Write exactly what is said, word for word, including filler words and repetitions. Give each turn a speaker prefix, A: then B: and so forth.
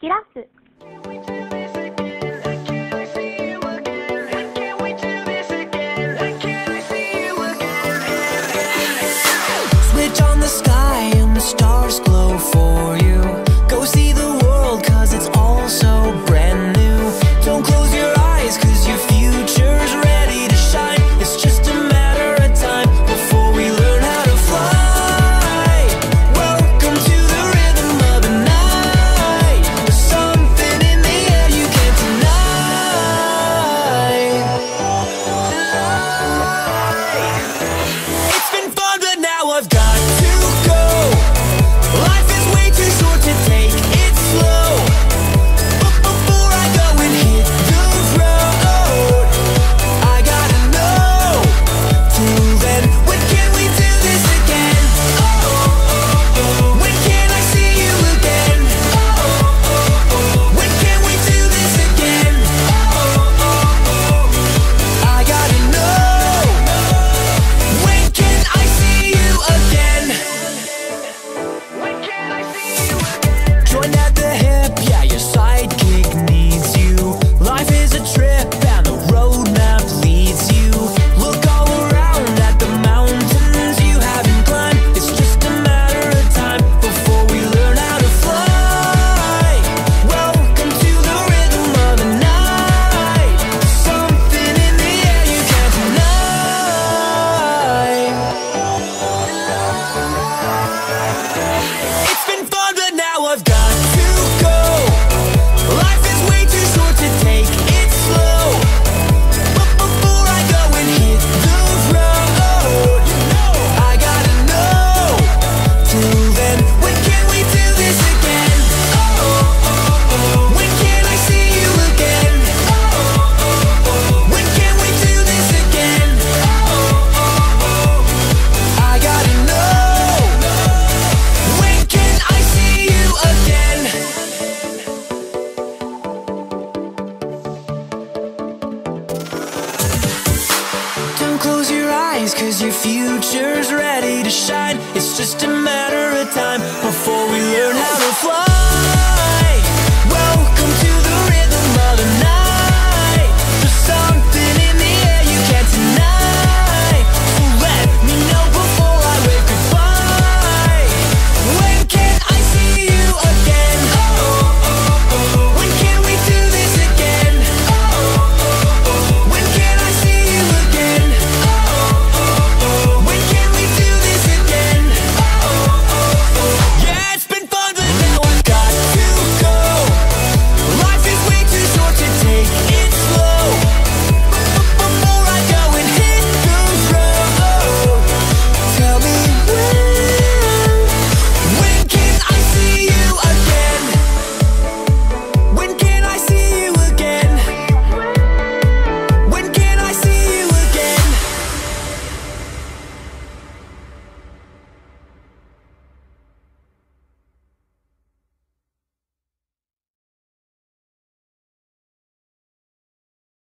A: キラス。
B: Switch on the sky and the stars glow for you. Go see the world cause it's all so brand new. Don't close your eyes cause your future's ready to shine. It's just a matter of time before we learn how to fly. Welcome to the rhythm of the night. There's something in the air you can't deny. It's been fun but now I've got to go. Life is way too short to take it slow. But before I go and hit the road, I gotta know. Till then, when can we do this again? Oh, oh, oh, oh. When can I see you again? Oh, oh, oh, oh. When can we do this again? Oh, oh, oh. I gotta know. When can I see you again? When can I see you again? Join at the hip, yeah, your sidekick needs you. Life is a trip and the roadmap leads you. Look all around at the mountains you haven't climbed. It's just a matter of time before we learn how to fly. Welcome to the rhythm of the night. Something in the air you can't deny. It's been fun but now I've got to go. Life is way too short to take it slow. But before I go and hit the road, I gotta know. Till then, when can we do this again? Oh, oh, oh, oh. When can I see you again? Oh, oh, oh, oh. When can we do this again? Oh, oh, oh, oh. I gotta know. When can I see you again? Don't close your eyes cause your future's ready to shine. It's just a matter